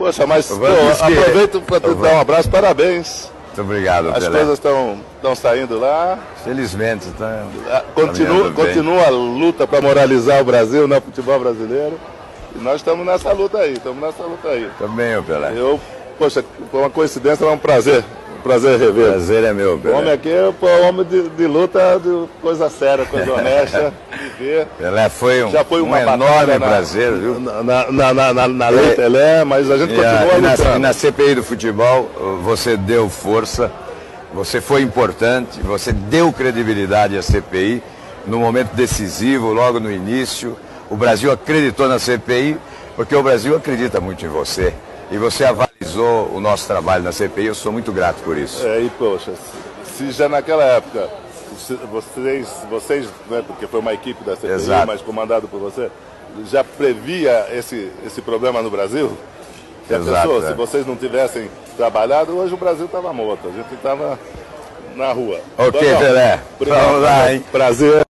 Poxa, mas aproveito para te dar um abraço, parabéns. Muito obrigado, As Pelé. coisas estão saindo lá. Felizmente, tá. Continua a luta para moralizar o Brasil, né, o futebol brasileiro. E nós estamos nessa luta aí, Também, ô Pelé. Poxa, foi uma coincidência, é um prazer rever. O prazer é meu, Pelé. O homem aqui é homem de luta, de coisa séria, coisa honesta, de ver. Pelé foi Já foi um enorme prazer, viu? Na lei Pelé, mas a gente continua lutando. E na CPI do futebol, você deu força, você foi importante, você deu credibilidade à CPI no momento decisivo, logo no início. O Brasil acreditou na CPI, porque o Brasil acredita muito em você. E você avalizou o nosso trabalho na CPI, eu sou muito grato por isso. E poxa, se já naquela época, vocês, né, porque foi uma equipe da CPI, Exato. mas comandado por você, já previa esse problema no Brasil? Já pensou? Se vocês não tivessem trabalhado, hoje o Brasil estava morto, a gente estava na rua. Ok, Pelé. Obrigado, vamos lá, hein? Prazer.